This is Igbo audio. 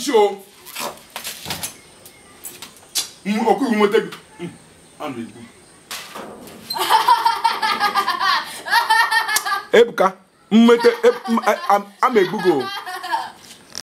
show. Oku you want take. Ebuka, I'm a Google.